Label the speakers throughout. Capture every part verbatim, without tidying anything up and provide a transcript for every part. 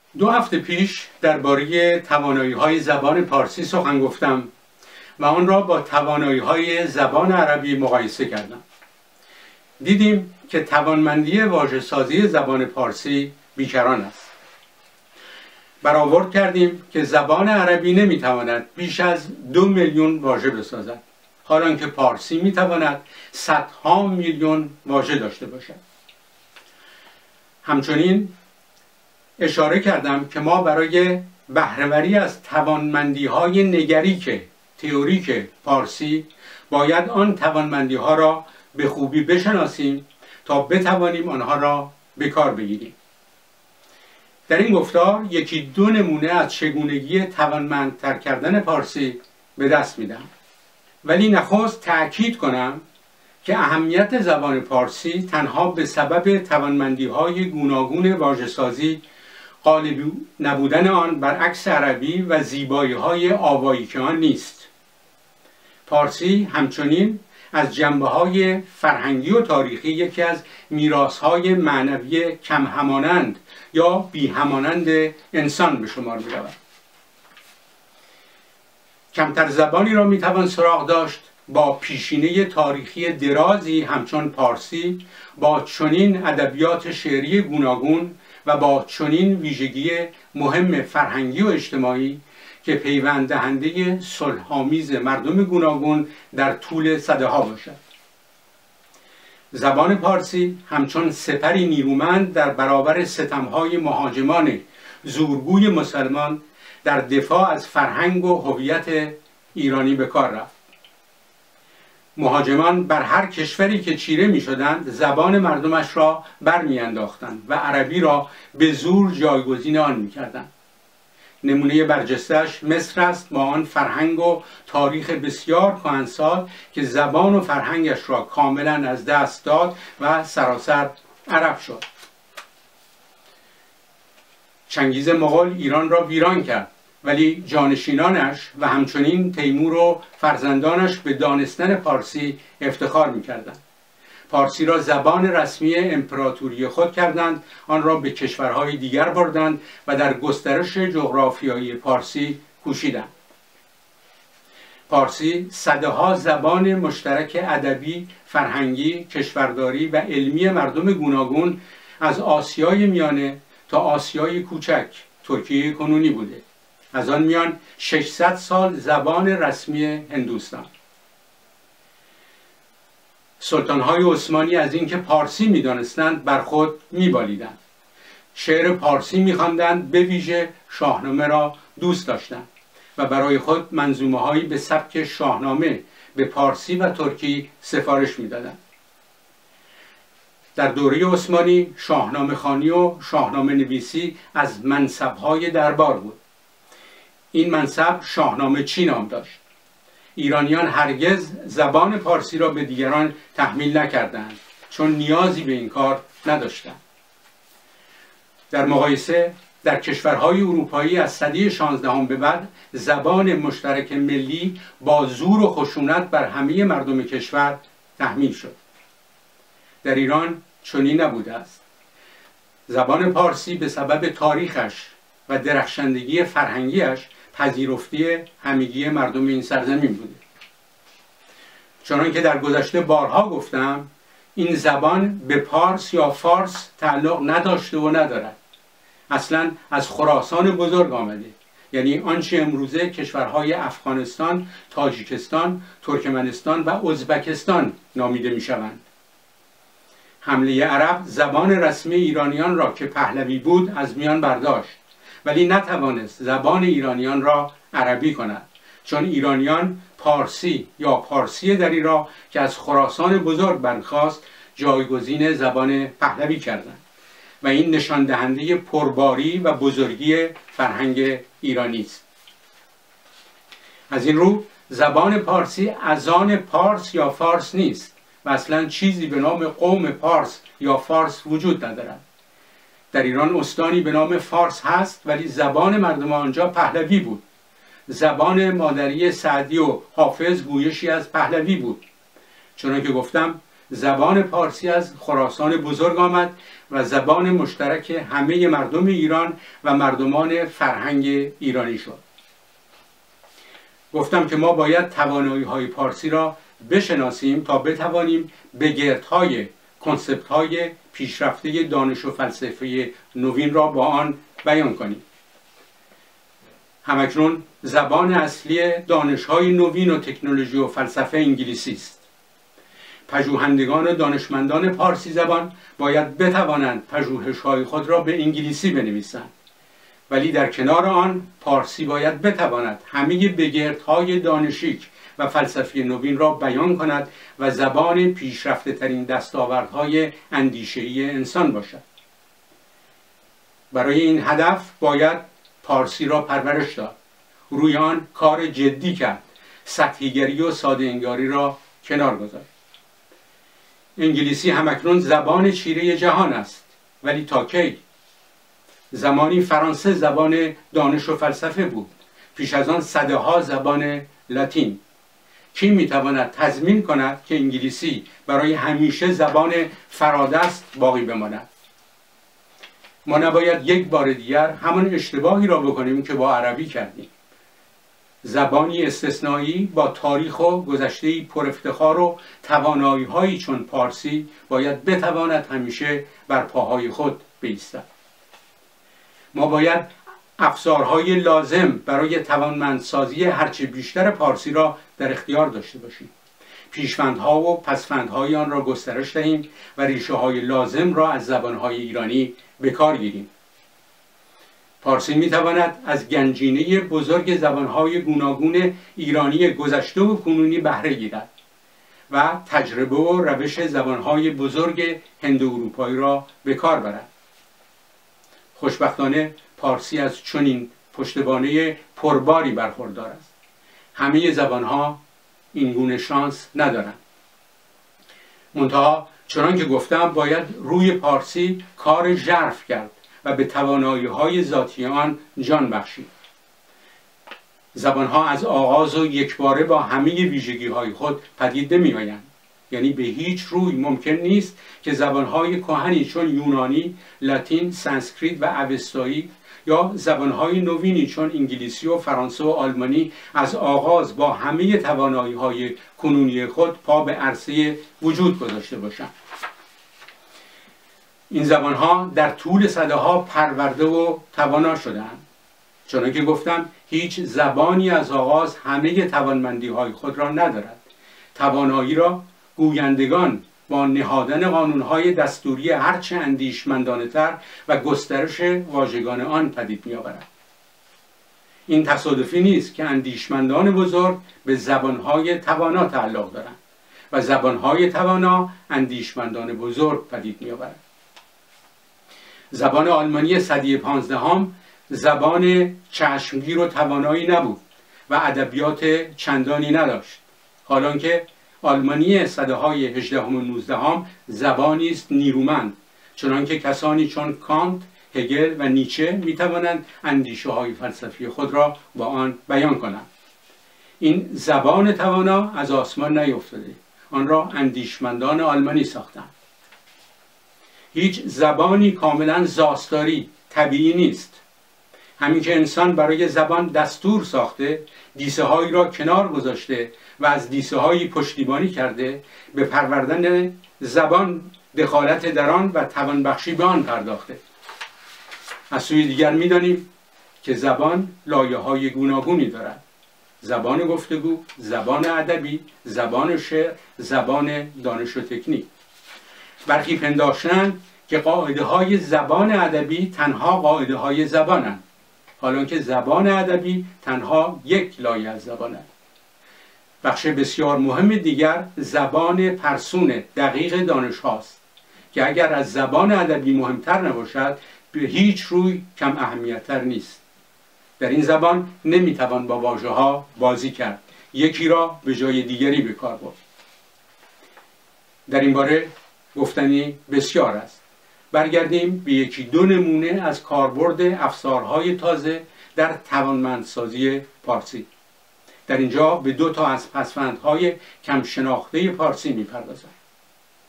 Speaker 1: دو هفته پیش درباره توانایی‌های زبان پارسی سخن گفتم و آن را با توانایی‌های زبان عربی مقایسه کردم. دیدیم که توانمندی واژه‌سازی زبان پارسی بیکران است. برآورد کردیم که زبان عربی نمیتواند بیش از دو میلیون واژه بسازد، حالانکه پارسی میتواند صدها میلیون واژه داشته باشد. همچنین اشاره کردم که ما برای بهره‌وری از توانمندی‌های نگریک تئوریک پارسی باید آن توانمندی‌ها را به خوبی بشناسیم تا بتوانیم آنها را به کار بگیریم. در این گفتار یکی دو نمونه از چگونگی توانمندتر کردن پارسی به دست میدم، ولی نخست تأکید کنم که اهمیت زبان پارسی تنها به سبب توانمندی‌های گوناگون واژه‌سازی غالب نبودن آن برعکس عربی و زیبایی‌های آوایی که آن نیست. پارسی همچنین از جنبه‌های فرهنگی و تاریخی یکی از میراث‌های معنوی کم همانند یا بی همانند انسان به شمار می‌رود. کمتر زبانی را می‌توان سراغ داشت با پیشینه تاریخی درازی همچون پارسی، با چنین ادبیات شعری گوناگون و با چنین ویژگی مهم فرهنگی و اجتماعی که پیوند دهنده صلح‌آمیز مردم گوناگون در طول سده‌ها باشد. زبان پارسی همچون سپری نیرومند در برابر ستم‌های مهاجمان زورگوی مسلمان در دفاع از فرهنگ و هویت ایرانی به کار رفت. مهاجمان بر هر کشوری که چیره می شدند زبان مردمش را برمی انداختند و عربی را به زور جایگزین آن می کردند. نمونه برجسته‌اش مصر است با آن فرهنگ و تاریخ بسیار کهنسال که زبان و فرهنگش را کاملا از دست داد و سراسر عرب شد. چنگیز مغول ایران را ویران کرد، ولی جانشینانش و همچنین تیمور و فرزندانش به دانستن پارسی افتخار می‌کردند. پارسی را زبان رسمی امپراتوری خود کردند، آن را به کشورهای دیگر بردند و در گسترش جغرافیایی پارسی کوشیدند. پارسی صدها زبان مشترک ادبی، فرهنگی، کشورداری و علمی مردم گوناگون از آسیای میانه تا آسیای کوچک، ترکیه کنونی بوده. از آن میان ششصد سال زبان رسمی هندوستان. سلطان‌های عثمانی از اینکه پارسی می‌دانستند بر خود می‌بالیدند. شعر پارسی می‌خواندند، به ویژه شاهنامه را دوست داشتند و برای خود منظومه‌هایی به سبک شاهنامه به پارسی و ترکی سفارش می‌دادند. در دوره عثمانی شاهنامه خوانی و شاهنامه نویسی از منصب‌های دربار بود. این منصب شاهنامه چی نام داشت. ایرانیان هرگز زبان پارسی را به دیگران تحمیل نکردند چون نیازی به این کار نداشتند. در مقایسه در کشورهای اروپایی از سده شانزدهم به بعد زبان مشترک ملی با زور و خشونت بر همه مردم کشور تحمیل شد. در ایران چنین نبوده است. زبان پارسی به سبب تاریخش و درخشندگی فرهنگیش پذیرفته همگی مردم این سرزمین بوده. چنان که در گذشته بارها گفتم، این زبان به پارس یا فارس تعلق نداشته و ندارد. اصلا از خراسان بزرگ آمده، یعنی آنچه امروزه کشورهای افغانستان، تاجیکستان، ترکمنستان و ازبکستان نامیده می شوند. حمله عرب زبان رسمی ایرانیان را که پهلوی بود از میان برداشت، ولی نتوانست زبان ایرانیان را عربی کند، چون ایرانیان پارسی یا پارسی دری را که از خراسان بزرگ برخاست جایگزین زبان پهلوی کردند و این نشان دهنده پرباری و بزرگی فرهنگ ایرانی است. از این رو زبان پارسی از آن پارس یا فارس نیست و اصلا چیزی به نام قوم پارس یا فارس وجود ندارد. در ایران استانی به نام فارس هست، ولی زبان مردم آنجا پهلوی بود. زبان مادری سعدی و حافظ گویشی از پهلوی بود. چون که گفتم زبان پارسی از خراسان بزرگ آمد و زبان مشترک همه مردم ایران و مردمان فرهنگ ایرانی شد. گفتم که ما باید توانایی‌های پارسی را بشناسیم تا بتوانیم بگردهای کنسپت‌های پیشرفته دانش و فلسفه نوین را با آن بیان کنیم. همکنون زبان اصلی دانش‌های نوین و تکنولوژی و فلسفه انگلیسی است. پژوهندگان و دانشمندان پارسی زبان باید بتوانند پژوهش‌های خود را به انگلیسی بنویسند، ولی در کنار آن پارسی باید بتواند همه بگردهای دانشیک و فلسفی نوین را بیان کند و زبان پیشرفته ترین دستاوردهای اندیشه‌ای انسان باشد. برای این هدف باید پارسی را پرورش داد، روی آن کار جدی کرد، سطحیگری و ساده انگاری را کنار گذاشت. انگلیسی همکنون زبان چیره جهان است، ولی تا کی؟ زمانی فرانسه زبان دانش و فلسفه بود، پیش از آن صدها زبان لاتین. کی میتواند تضمین کند که انگلیسی برای همیشه زبان فرادست باقی بماند؟ ما نباید یک بار دیگر همان اشتباهی را بکنیم که با عربی کردیم. زبانی استثنایی با تاریخ و گذشته‌ای پر افتخار و توانایی‌هایی چون پارسی باید بتواند همیشه بر پاهای خود بایستد. ما باید افزارهای لازم برای توانمندسازی هرچه بیشتر پارسی را در اختیار داشته باشیم. پیشوندها و پسوندهای آن را گسترش دهیم و ریشه‌های لازم را از زبانهای ایرانی به کار گیریم. پارسی میتواند از گنجینه بزرگ زبانهای گوناگون ایرانی گذشته و کنونی بهره گیرد و تجربه و روش زبانهای بزرگ هند اروپایی را به کار برد. خوشبختانه پارسی از چنین پشتوانه پرباری برخوردار است. همه زبانها این گونه شانس ندارند. منتها چنان که گفتم باید روی پارسی کار ژرف کرد و به توانایی‌های ذاتی آن جان بخشید. زبانها از آغاز و یکباره با همه ویژگی‌های خود پدید نمی‌آیند. یعنی به هیچ روی ممکن نیست که زبانهای کهنی چون یونانی، لاتین، سانسکریت و اوستایی یا زبانهای نوینی چون انگلیسی و فرانسه و آلمانی از آغاز با همه توانایی‌های کنونی خود پا به عرصه وجود گذاشته باشند. این زبانها در طول سده‌ها پرورده و توانا شدند. چنانکه گفتم هیچ زبانی از آغاز همه توانمندی‌های خود را ندارد. توانایی را گویندگان با نهادن قانون‌های دستوری هرچه اندیشمندانه‌تر و گسترش واژگان آن پدید می‌آورد. این تصادفی نیست که اندیشمندان بزرگ به زبان‌های توانا تعلق دارند و زبان‌های توانا اندیشمندان بزرگ پدید می‌آورد. زبان آلمانی سده پانزدهم زبان چشمگیر و توانایی نبود و ادبیات چندانی نداشت، حالانکه آلمانی سده‌های هجدهم و نوزدهم زبانی است نیرومند، چنانکه کسانی چون کانت، هگل و نیچه میتوانند اندیشه‌های فلسفی خود را با آن بیان کنند. این زبان توانا از آسمان نیفتاده، آن را اندیشمندان آلمانی ساختند. هیچ زبانی کاملا زاستاری طبیعی نیست. همین که انسان برای زبان دستور ساخته، دیسه هایی را کنار گذاشته و از دیسه هایی پشتیبانی کرده، به پروردن زبان دخالت در آن و توانبخشی به آن پرداخته. از سوی دیگر می‌دانیم که زبان لایه‌های گوناگونی دارد: زبان گفتگو، زبان ادبی، زبان شعر، زبان دانش و تکنیک. برخی پنداشتند که قاعده های زبان ادبی تنها قاعده های زبانند، حالانکه زبان ادبی تنها یک لایه از زبانند. بخش بسیار مهم دیگر زبان پرسون دقیق دانش هاست که اگر از زبان ادبی مهمتر نباشد به هیچ روی کم اهمیتتر نیست. در این زبان نمیتوان با واژه ها بازی کرد، یکی را به جای دیگری به کار برد. در این باره گفتنی بسیار است. برگردیم به یکی دو نمونه از کاربرد افزارهای تازه در توانمندسازی پارسی. در اینجا به دو تا از پسوندهای کم شناخته پارسی میپردازم.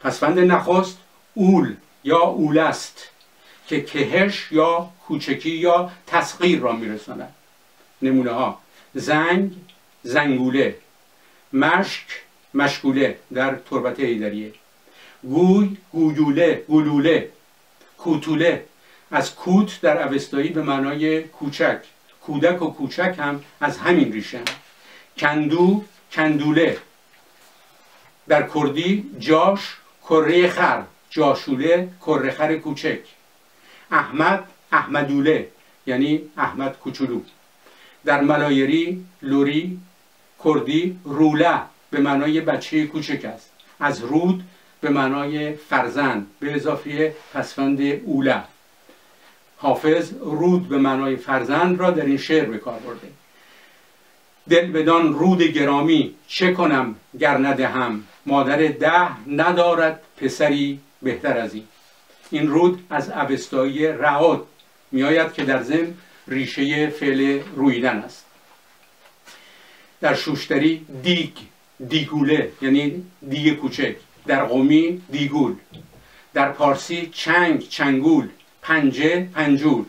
Speaker 1: پسوند نخست اول یا اول است که کهش یا کوچکی یا تسغیر را میرساند. نمونه ها: زنگ، زنگوله، مشک، مشغوله در تربت حیدریه، گوی، گویوله، گلوله، کوتوله از کوت در اوستایی به معنای کوچک، کودک و کوچک هم از همین ریشه هم. کندو، کندوله در کردی، جاش، کره خر، جاشوله، کره خر کوچک، احمد، احمدوله یعنی احمد کوچولو در ملایری، لوری، کردی، روله به معنای بچه کوچک است، از رود به معنای فرزند به اضافه پسوند اوله. حافظ رود به معنای فرزند را در این شعر به کار برده. دل بدان رود گرامی چه کنم گر ندهم، مادر ده ندارد پسری بهتر از این. این رود از اوستایی رعاد می آید که در ضمن ریشه فعل رویدن است. در شوشتری دیگ، دیگوله یعنی دیگ کوچک، در قمی دیگول، در پارسی چنگ، چنگول، پنجه، پنجول.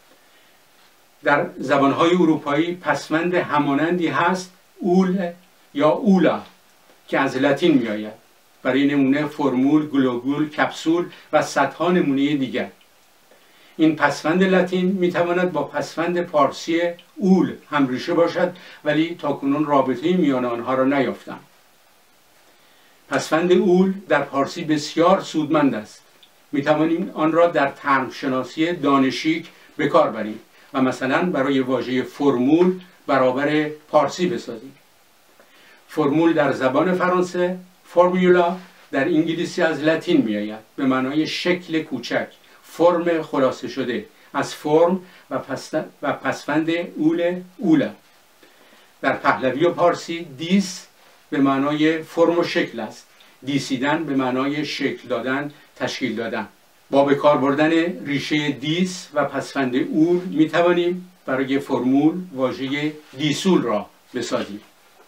Speaker 1: در زبانهای اروپایی پسوند همانندی هست اول یا اولا که از لاتین می آید. برای نمونه فرمول، گلوگول، کپسول و صدها نمونه دیگر. این پسوند لاتین می تواند با پسوند پارسی اول هم ریشه باشد، ولی تاکنون رابطه میان آنها را نیافتم. پسوند اول در پارسی بسیار سودمند است. می توانیم آن را در ترم شناسی دانشیک به کار بریم و مثلا برای واژه فرمول برابر پارسی بسازیم. فرمول در زبان فرانسه، فرمولا در انگلیسی از لاتین می آید به معنای شکل کوچک، فرم خلاصه شده، از فرم و پسوند اول اوله. در پهلوی و پارسی دیس به معنای فرم و شکل است، دیسیدن به معنای شکل دادن، تشکیل دادن. با به کار بردن ریشه دیس و پسوند اول می توانیم برای فرمول واژه دیسول را بسازیم.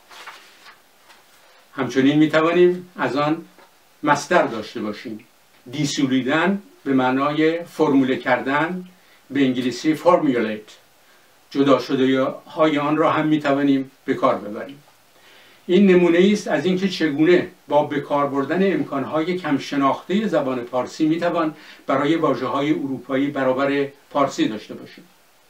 Speaker 1: همچنین می توانیم از آن مصدر داشته باشیم. دیسولیدن به معنای فرموله کردن، به انگلیسی فرمولیت. جدا شده های آن را هم می توانیم به کار ببریم. این نمونه است از اینکه چگونه با به کار بردن امکانهای کم شناخته زبان پارسی می توان برای واژه‌های اروپایی برابر پارسی داشته باشیم.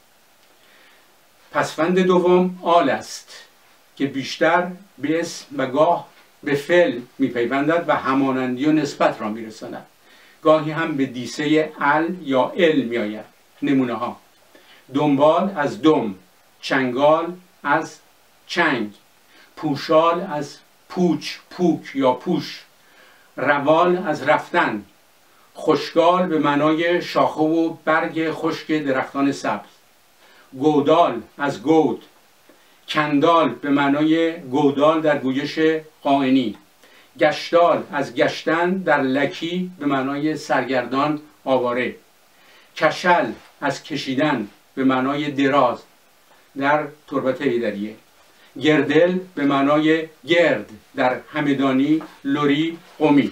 Speaker 1: پسوند دوم آل است که بیشتر به اسم و گاه به فعل میپیوندد و همانندی و نسبت را میرساند. گاهی هم به دیسه ال یا ال میآید. نمونه ها: دنبال از دم، چنگال از چنگ، پوشال از پوچ، پوک یا پوش، روال از رفتن، خشکال به معنای شاخه و برگ خشک درختان سبز، گودال از گود، کندال به معنای گودال در گویش قائنی، گشتال از گشتن در لکی به معنای سرگردان، آواره، کشل از کشیدن به معنای دراز در تربت حیدریه، گردل به معنای گرد در همدانی، لوری، قمی.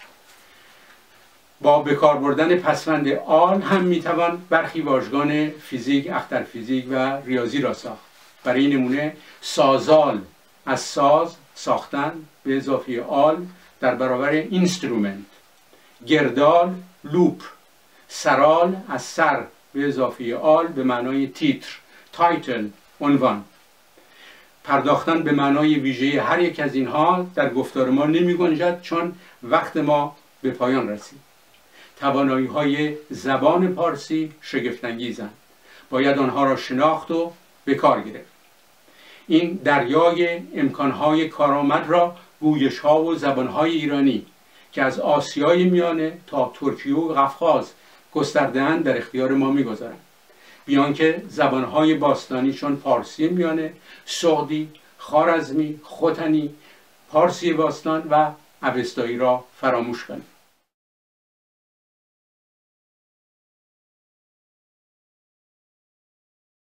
Speaker 1: با بکار بردن پسوند آل هم میتوان برخی واژگان فیزیک، اخترفیزیک و ریاضی را ساخت. برای نمونه سازال از ساز، ساختن به اضافه آل در برابر اینسترومنت، گردال، لوپ، سرال از سر به اضافه آل به معنای تیتر، تایتل، عنوان. پرداختن به معنای ویژه هر یک از اینها در گفتار ما نمی گنجد چون وقت ما به پایان رسید. توانایی های زبان پارسی شگفت‌انگیزند. باید آنها را شناخت و به کار گرفت. این دریای امکانهای کارآمد را گویش ها و زبان های ایرانی که از آسیای میانه تا ترکیه و قفقاز گسترده‌اند در اختیار ما می‌گذارند، بیان که زبانهای باستانی چون پارسی میانه، سغدی، خوارزمی، ختنی، پارسی باستان و اوستایی را فراموش کنیم.